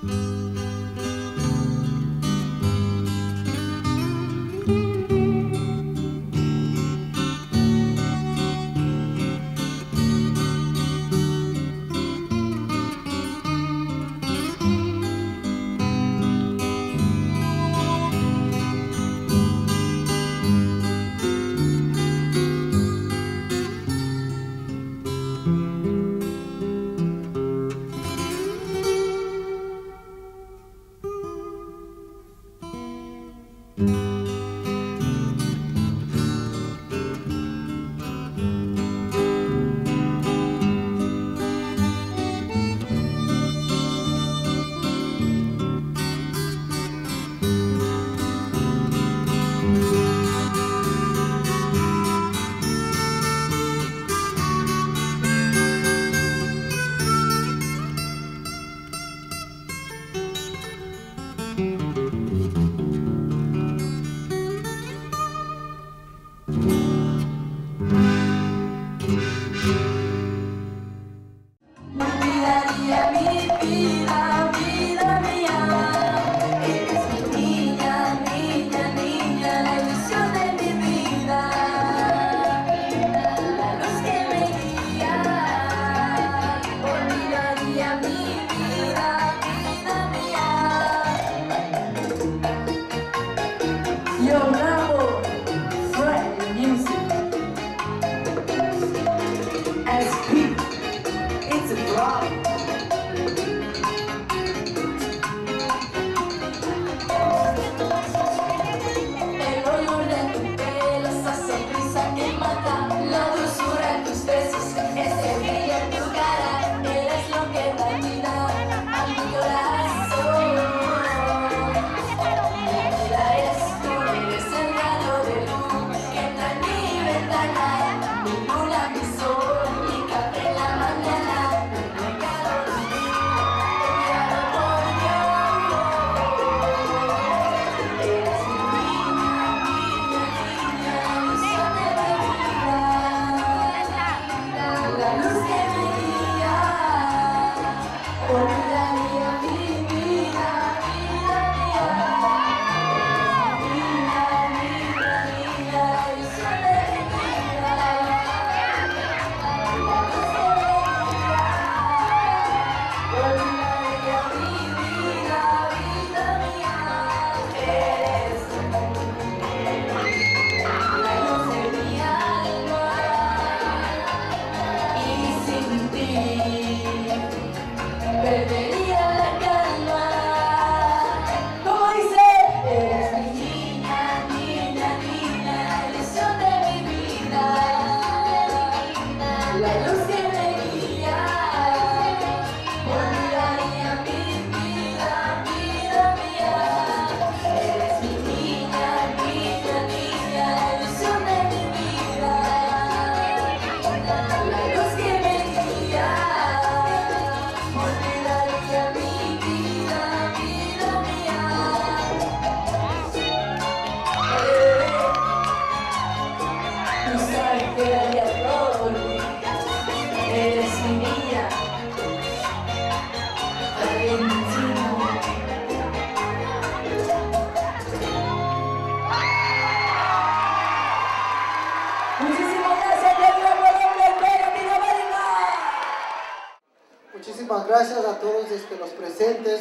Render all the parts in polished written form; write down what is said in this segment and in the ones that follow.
Muchísimas gracias a todos los presentes.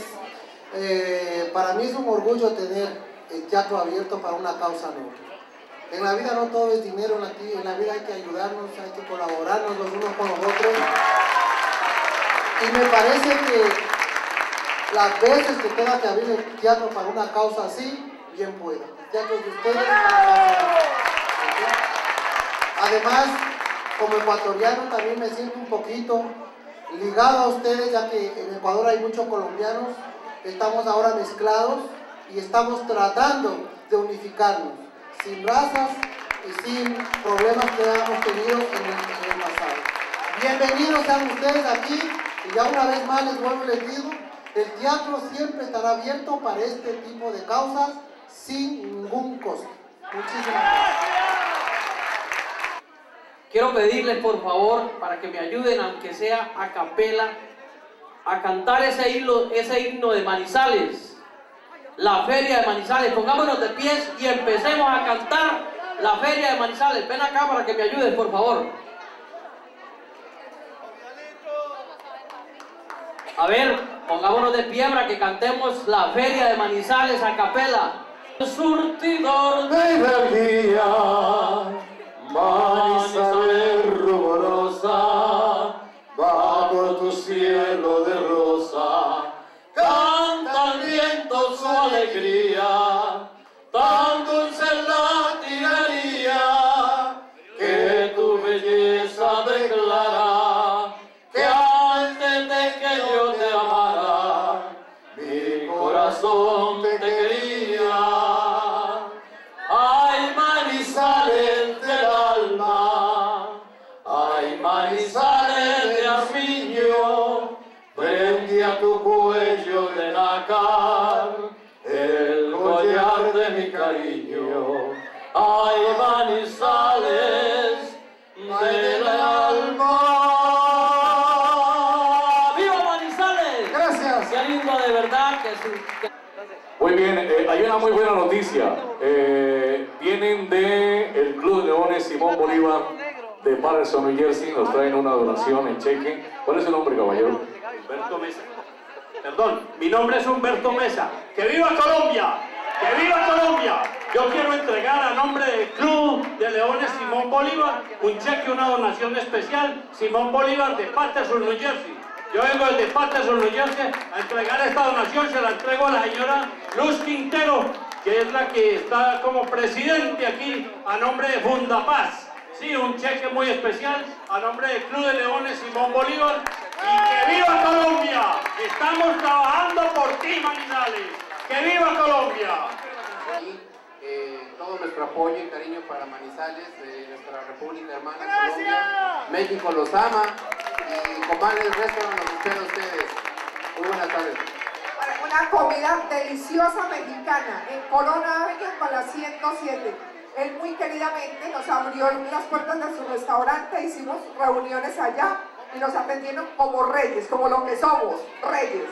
Para mí es un orgullo tener el teatro abierto para una causa noble. En la vida no todo es dinero, en la vida hay que ayudarnos, hay que colaborarnos los unos con los otros. Y me parece que las veces que tenga que abrir el teatro para una causa así, bien pueda. El teatro es de ustedes. Además, como ecuatoriano también me siento un poquito ligado a ustedes, ya que en Ecuador hay muchos colombianos, estamos ahora mezclados y estamos tratando de unificarnos, sin razas y sin problemas que hemos tenido en el pasado. Bienvenidos sean ustedes aquí, y ya una vez más les vuelvo y les digo, el teatro siempre estará abierto para este tipo de causas sin ningún costo. Muchísimas gracias. Quiero pedirles por favor para que me ayuden, aunque sea a capela, a cantar ese himno de Manizales, la feria de Manizales. Pongámonos de pies y empecemos a cantar la feria de Manizales. Ven acá para que me ayudes, por favor. A ver, pongámonos de pie para que cantemos la feria de Manizales a capela. Surtidor de energía, Manizales ruborosa, bajo tu cielo de rosa, canta el viento su alegría, tan dulce es la tiranía, que tu belleza declara, que antes de que yo te amara, mi corazón te quería. Ay, Manizales del alma, ay, Manizales de armiño, prendí a tu cuello de nácar el collar de mi cariño. Ay, Manizales del alma. ¡Viva Manizales! Gracias. Qué lindo, de verdad que sí. Muy bien, hay una muy buena noticia. Vienen del Club de Leones Simón Bolívar de Patterson, New Jersey. Nos traen una donación en cheque. ¿Cuál es su nombre, caballero? Humberto Mesa. Perdón, mi nombre es Humberto Mesa. ¡Que viva Colombia! ¡Que viva Colombia! Yo quiero entregar a nombre del Club de Leones Simón Bolívar un cheque, una donación especial, Simón Bolívar de Patterson, New Jersey. Yo vengo desde Patterson, New Jersey, a entregar esta donación. Se la entrego a la señora Luz Quintero, que es la que está como presidente aquí a nombre de Fundapaz. Sí, un cheque muy especial a nombre del Club de Leones Simón Bolívar. ¡Y que viva Colombia! Estamos trabajando por ti, Manizales. ¡Que viva Colombia! Y todo nuestro apoyo y cariño para Manizales, de nuestra República Hermana Colombia. México los ama y Comales Restaurant nos espera a ustedes. Muy buenas tardes. Una comida deliciosa mexicana en Corona Avenue con la 107. Él muy queridamente nos abrió las puertas de su restaurante, hicimos reuniones allá y nos atendieron como reyes, como lo que somos, reyes.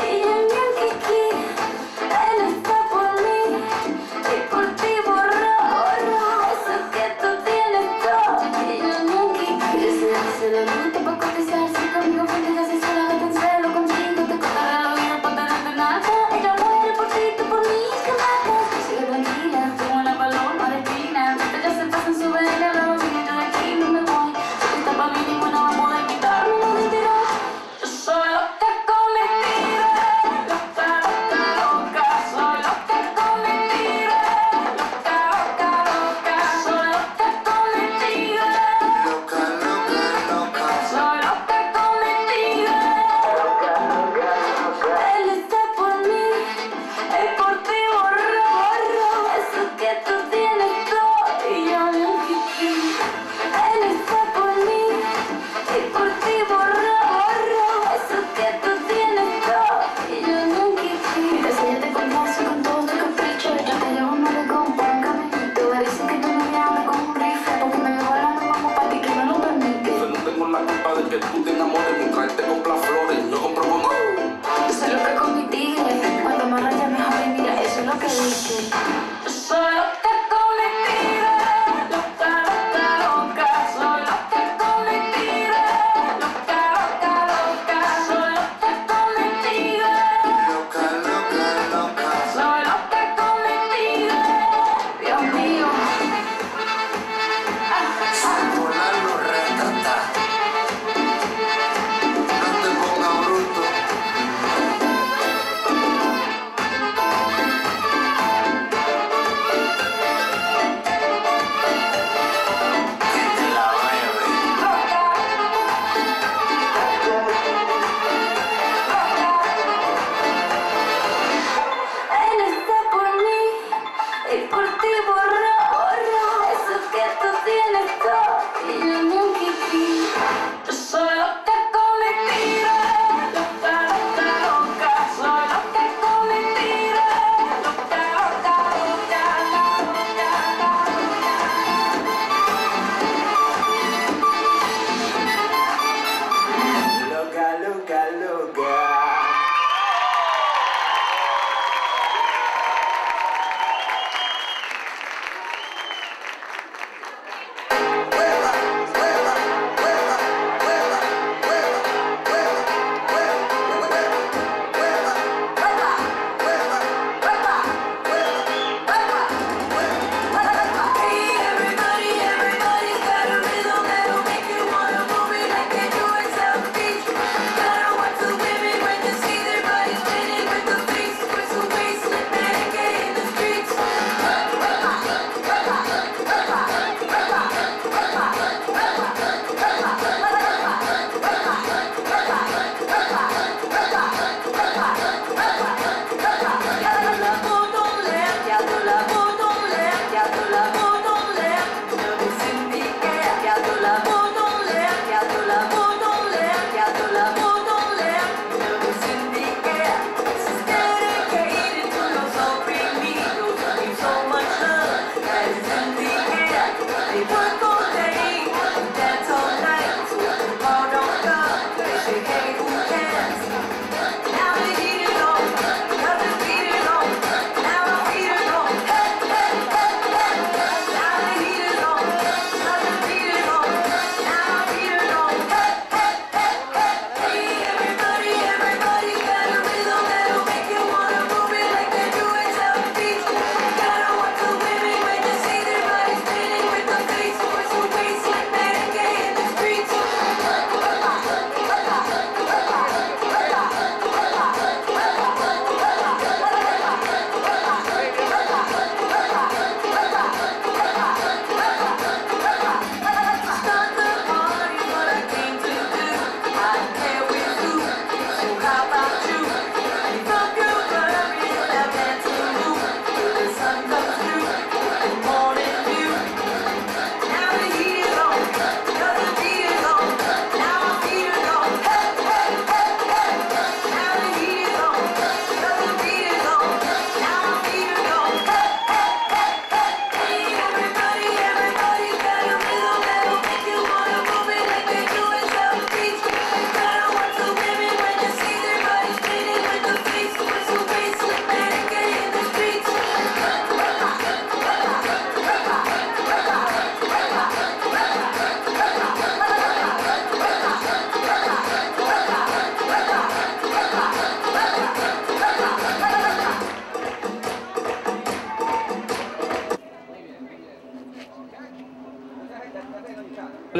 Por ti borró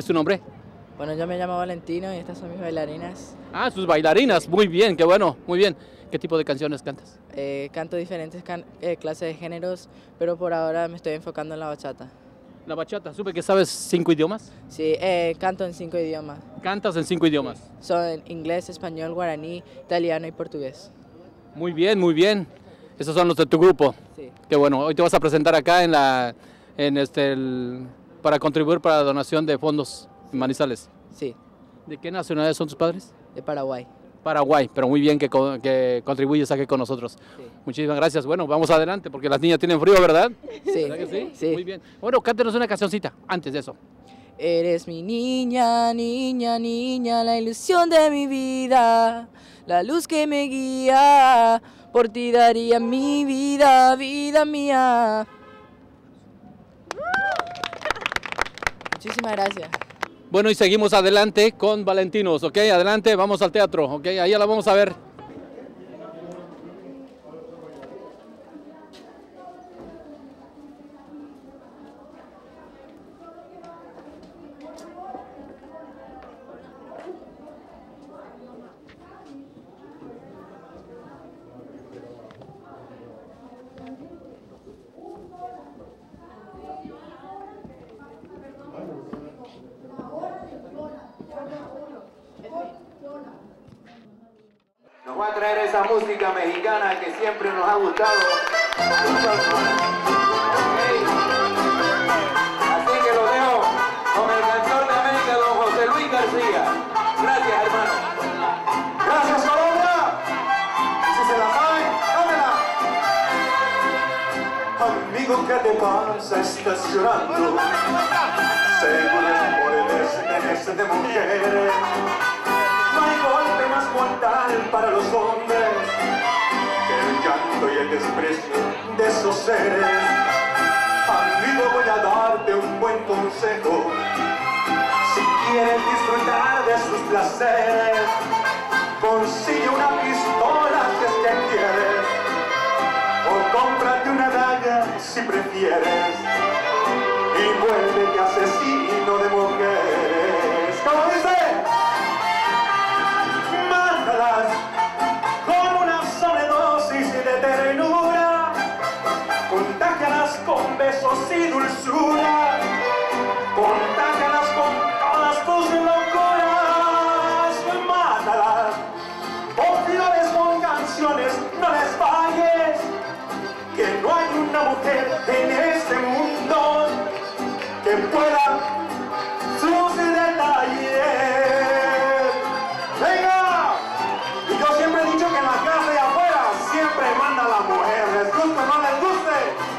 es tu nombre? Bueno, yo me llamo Valentino y estas son mis bailarinas. Ah, sus bailarinas, muy bien, qué bueno, muy bien. ¿Qué tipo de canciones cantas? Canto diferentes clases de géneros, pero por ahora me estoy enfocando en la bachata. La bachata, supe que sabes 5 idiomas. Sí, canto en 5 idiomas. Cantas en 5 idiomas. Son inglés, español, guaraní, italiano y portugués. Muy bien, muy bien. Esos son los de tu grupo. Sí. Qué bueno, hoy te vas a presentar acá para contribuir para la donación de fondos en Manizales. Sí. ¿De qué nacionalidad son tus padres? De Paraguay. Paraguay, pero muy bien que contribuyes aquí con nosotros. Sí. Muchísimas gracias. Bueno, vamos adelante porque las niñas tienen frío, ¿verdad? Sí. ¿Verdad que sí? Sí. Muy bien. Bueno, cántenos una cancioncita antes de eso. Eres mi niña, niña, niña, la ilusión de mi vida, la luz que me guía, por ti daría mi vida, vida mía. Muchísimas gracias. Bueno, y seguimos adelante con Valentinos, ¿ok? Adelante, vamos al teatro, ¿ok? Ahí la vamos a ver. Nos va a traer esa música mexicana que siempre nos ha gustado. Okay. Así que lo dejo con el cantor de América, don José Luis García. Gracias, hermano. Gracias, Colombia. Si se la saben, dámela. Amigo, ¿qué te pasa? Estás llorando. Seguro es por el desinterés de mujeres. No hay golpe más mortal para los hombres que el llanto y el desprecio de esos seres. Amigo, voy a darte un buen consejo. Si quieres disfrutar de sus placeres, consigue una pistola si es que quieres, o cómprate una daga si prefieres, y vuélvete asesino de mujeres. ¿Cómo dice? Mátalas con una sobredosis de ternura, contágialas con besos y dulzura, contágialas con todas tus locuras. Mátalas con flores, con canciones, no les falles, que no hay una mujer en este mundo que pueda sus detalles. ¡Venga! Y yo siempre he dicho que en la casa y afuera siempre manda la mujer, les guste o no les guste.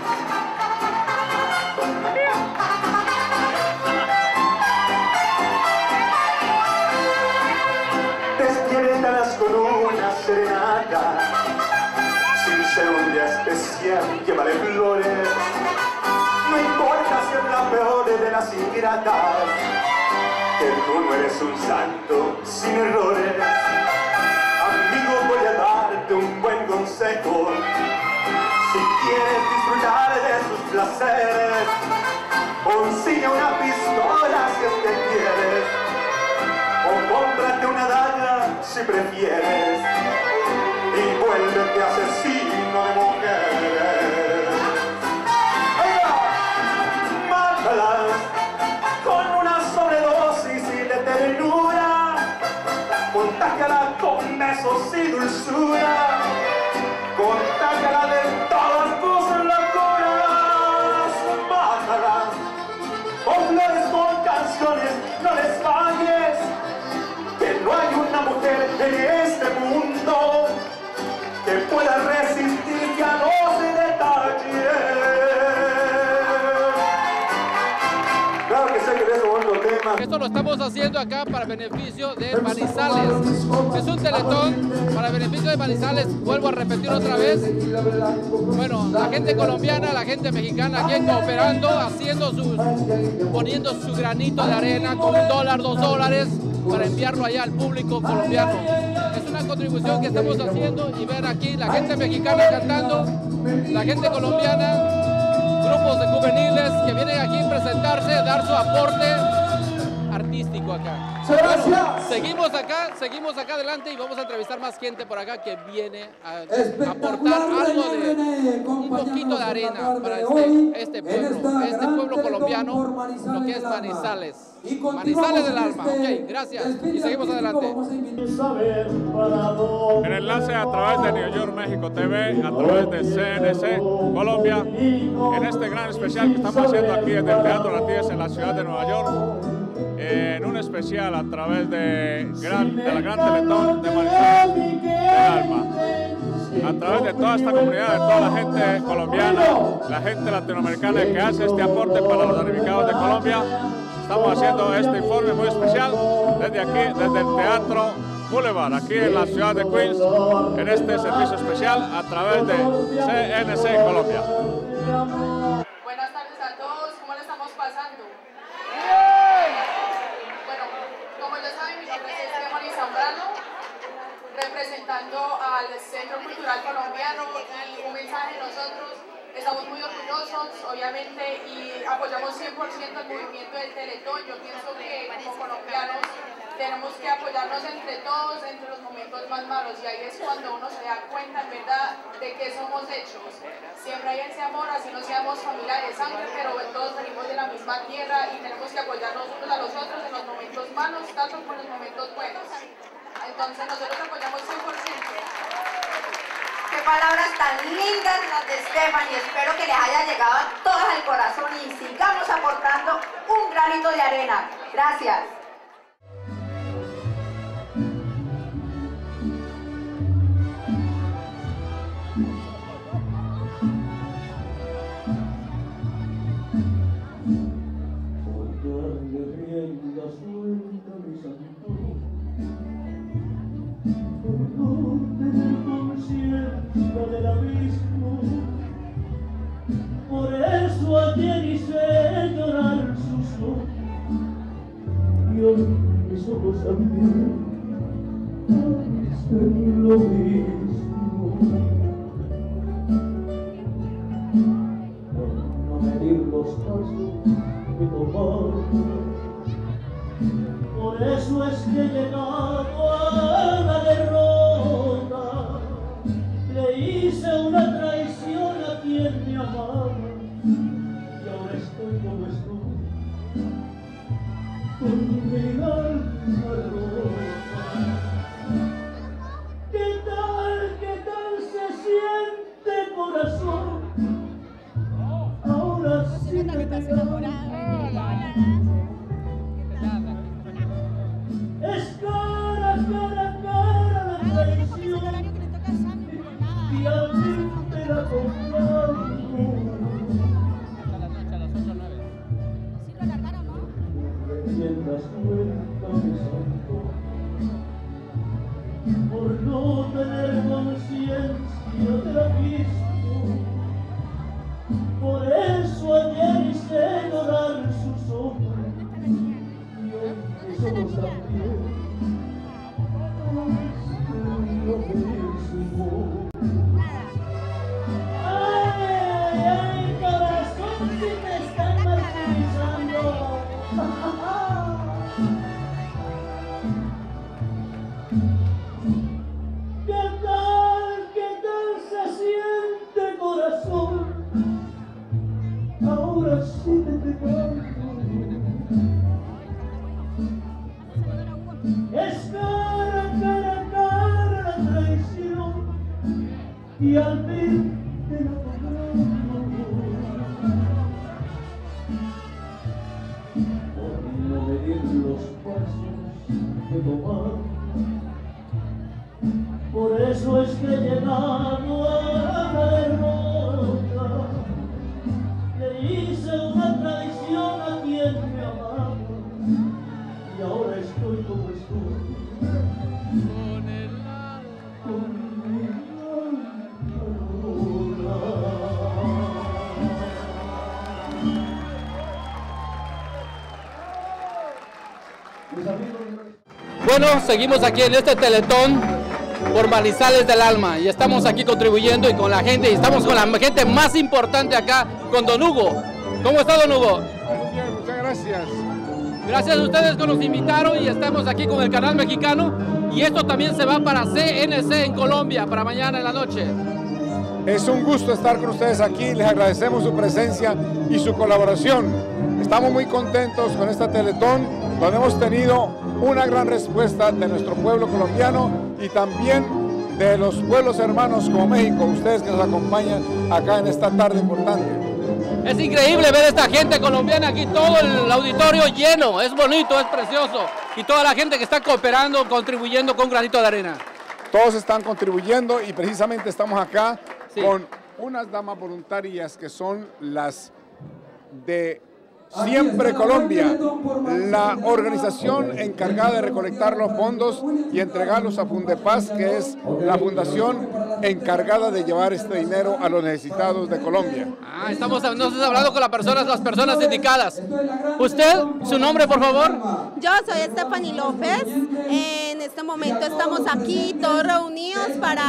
Despiértalas con una serenata, sin ser un día especial, llévale flores. No importa si es la peor de las ingratas, que tú no eres un santo sin errores. Amigo, voy a darte un buen consejo. Si quieres disfrutar de sus placeres, consigue una pistola si es que quieres, o cómprate una daga si prefieres, y vuélvete asesino de mujeres. Mátalas con una sobredosis y de ternura, contágiala con besos y dulzura, contágiala de todas tus locuras. Mátalas con flores, con canciones, no les falles, que no hay una mujer en este mundo que pueda resistirte a los detalles. Claro que sé que es un buen tema. Esto lo estamos haciendo acá para beneficio de Manizales. Es un teletón para beneficio de Manizales. Vuelvo a repetir otra vez. Bueno, la gente colombiana, la gente mexicana aquí cooperando, poniendo su granito de arena con $1, $2 para enviarlo allá al público colombiano. Es una contribución que estamos haciendo y ver aquí la gente mexicana cantando, la gente colombiana, grupos de juveniles que vienen aquí a presentarse, dar su aporte místico acá. Bueno, seguimos acá adelante y vamos a entrevistar más gente por acá que viene a aportar algo de un poquito de arena para este pueblo colombiano, lo que es Manizales. Manizales del alma. Ok, gracias. Y seguimos adelante. El enlace a través de New York México TV, a través de CNC Colombia, en este gran especial que estamos haciendo aquí desde el Teatro Latides en la ciudad de Nueva York, en un especial a través de la Gran Teletón de Manizales del Alma. A través de toda esta comunidad, de toda la gente colombiana, la gente latinoamericana que hace este aporte para los damnificados de Colombia, estamos haciendo este informe muy especial desde aquí, desde el Teatro Boulevard, aquí en la ciudad de Queens, en este servicio especial a través de CNC Colombia. Buenas tardes a todos, ¿cómo le estamos pasando? Bueno, como ya saben, mi nombre es Stephanie Zambrano, representando al Centro Cultural Colombiano, y un mensaje: nosotros estamos muy orgullosos, obviamente, y apoyamos 100% el movimiento del Teletón. Yo pienso que como colombianos tenemos que apoyarnos entre todos, entre los momentos más malos, y ahí es cuando uno se da cuenta en verdad de qué somos hechos. Siempre hay ese amor, así no seamos familia de sangre, pero todos venimos de la misma tierra y tenemos que apoyarnos unos a los otros en los momentos malos, tanto como en los momentos buenos. Entonces nosotros apoyamos 100%. Qué palabras tan lindas las de Stephanie. Espero que les haya llegado a todas al corazón y sigamos aportando un granito de arena. Gracias. Del abismo, por eso ayer hice llorar sus ojos, y hoy mis ojos también hacen lo mismo. Por no medir los pasos que tomar, por eso es que he llegado a la derrota. Le hice una traición a quien me amaba, y ahora estoy como estoy, con mi alma rota. ¿Qué tal se siente, corazón? Ahora sí me pegó. Es cara la traición, y a mí te la comparto. Riendas suelta, mi santo, por no tener conciencia del abismo. Por eso ayer hice llorar sus ojos, y hoy mis ojos también hacen lo mismo. Ay, corazón, si te están martirizando. ¿Qué tal se siente, corazón? Ahora sí te canto. Es cara la traición, y al fin te la pagamos. Por no medir los pasos que tomar, por eso es que he llegado a la derrota. Le hice una traición a quien me amaba, y ahora estoy como estoy, con el alma, con mi Bueno, seguimos aquí en este Teletón por Manizales del Alma y estamos aquí contribuyendo y con la gente, y estamos con la gente más importante acá, con don Hugo. ¿Cómo está, don Hugo? Muy bien, muchas gracias. Gracias a ustedes que nos invitaron y estamos aquí con el canal mexicano. Y esto también se va para CNC en Colombia, para mañana en la noche. Es un gusto estar con ustedes aquí, les agradecemos su presencia y su colaboración. Estamos muy contentos con esta Teletón, donde hemos tenido una gran respuesta de nuestro pueblo colombiano y también de los pueblos hermanos como México, ustedes que nos acompañan acá en esta tarde importante. Es increíble ver a esta gente colombiana aquí, todo el auditorio lleno, es bonito, es precioso. Y toda la gente que está cooperando, contribuyendo con un granito de arena. Todos están contribuyendo y precisamente estamos acá con unas damas voluntarias que son las de Siempre Colombia, la organización encargada de recolectar los fondos y entregarlos a Fundepaz, que es la fundación encargada de llevar este dinero a los necesitados de Colombia. Estamos hablando con las personas indicadas. ¿Usted, su nombre, por favor? Yo soy Stephanie López. En este momento estamos aquí todos reunidos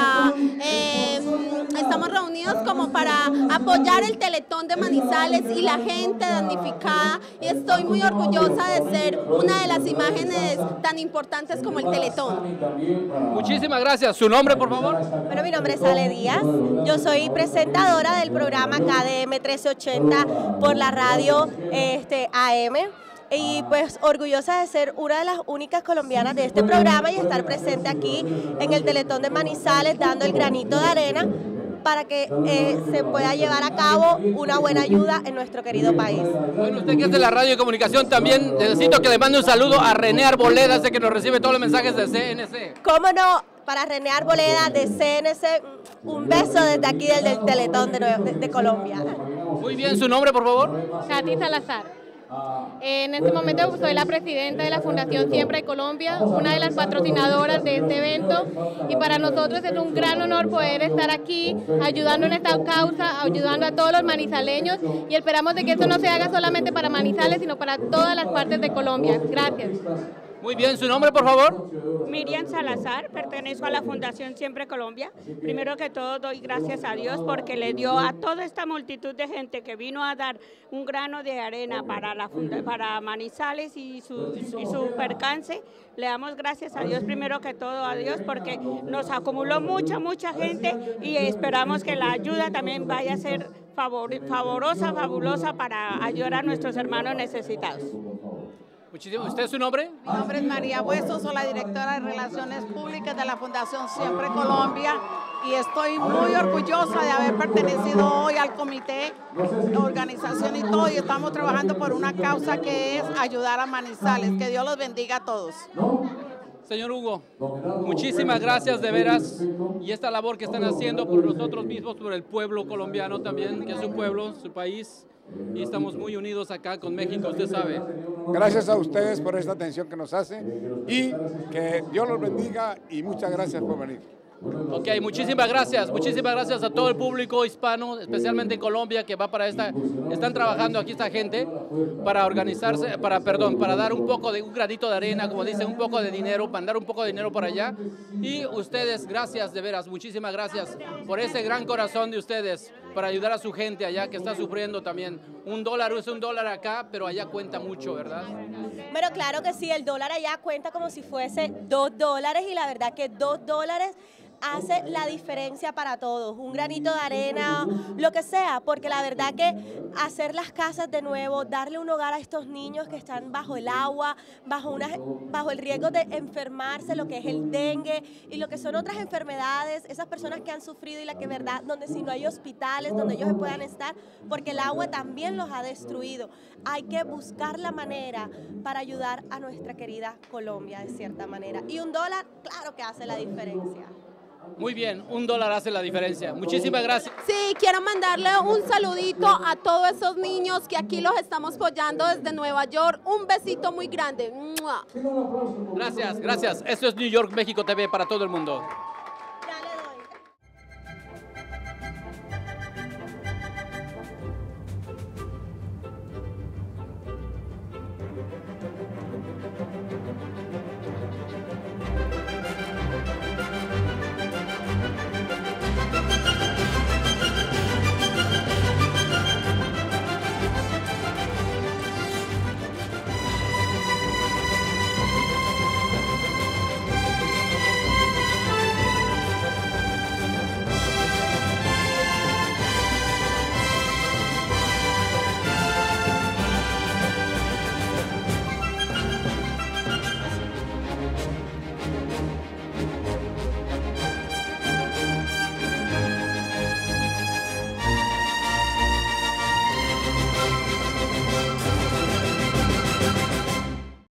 como para apoyar el Teletón de Manizales y la gente damnificada. Y estoy muy orgullosa de ser una de las imágenes tan importantes como el Teletón. Muchísimas gracias. ¿Su nombre, por favor? Bueno, mi nombre es Ale Díaz. Yo soy presentadora del programa KDM 1380 por la radio AM. Y pues orgullosa de ser una de las únicas colombianas de este programa y estar presente aquí en el Teletón de Manizales dando el granito de arena para que se pueda llevar a cabo una buena ayuda en nuestro querido país. Bueno, usted que es de la radio y comunicación también, necesito que le mande un saludo a René Arboleda, ese que nos recibe todos los mensajes de CNC. ¿Cómo no? Para René Arboleda de CNC, un beso desde aquí del Teletón de Colombia. Muy bien, ¿su nombre, por favor? Katy Salazar. En este momento soy la presidenta de la Fundación Siempre Colombia, una de las patrocinadoras de este evento, y para nosotros es un gran honor poder estar aquí ayudando en esta causa, ayudando a todos los manizaleños, y esperamos de que esto no se haga solamente para Manizales, sino para todas las partes de Colombia. Gracias. Muy bien, ¿su nombre, por favor? Miriam Salazar, pertenezco a la Fundación Siempre Colombia. Primero que todo doy gracias a Dios porque le dio a toda esta multitud de gente que vino a dar un grano de arena para Manizales y su percance. Le damos gracias a Dios, primero que todo a Dios, porque nos acumuló mucha gente y esperamos que la ayuda también vaya a ser fabulosa para ayudar a nuestros hermanos necesitados. Muchísimo. ¿Usted su nombre? Mi nombre es María Bueso, soy la directora de Relaciones Públicas de la Fundación Siempre Colombia y estoy muy orgullosa de haber pertenecido hoy al comité, la organización y todo, y estamos trabajando por una causa que es ayudar a Manizales. Que Dios los bendiga a todos. Señor Hugo, muchísimas gracias de veras, y esta labor que están haciendo por nosotros mismos, por el pueblo colombiano también, que es su pueblo, su país, y estamos muy unidos acá con México, usted sabe. Gracias a ustedes por esta atención que nos hacen y que Dios los bendiga y muchas gracias por venir. Ok, muchísimas gracias a todo el público hispano, especialmente en Colombia, que va para están trabajando aquí esta gente para organizarse, para dar un granito de arena, como dicen, un poco de dinero, mandar un poco de dinero para allá. Y ustedes, gracias de veras, muchísimas gracias por ese gran corazón de ustedes, para ayudar a su gente allá que está sufriendo también. $1 es $1 acá, pero allá cuenta mucho, ¿verdad? Pero claro que sí, el dólar allá cuenta como si fuese $2, y la verdad que $2 hace la diferencia para todos, un granito de arena, lo que sea, porque la verdad que hacer las casas de nuevo, darle un hogar a estos niños que están bajo el agua, bajo el riesgo de enfermarse, lo que es el dengue y lo que son otras enfermedades, esas personas que han sufrido y la que verdad, donde si no hay hospitales, donde ellos puedan estar, porque el agua también los ha destruido. Hay que buscar la manera para ayudar a nuestra querida Colombia de cierta manera. Y $1, claro que hace la diferencia. Muy bien, $1 hace la diferencia. Muchísimas gracias. Sí, quiero mandarle un saludito a todos esos niños que aquí los estamos apoyando desde Nueva York. Un besito muy grande. Gracias. Esto es New York, México TV para todo el mundo.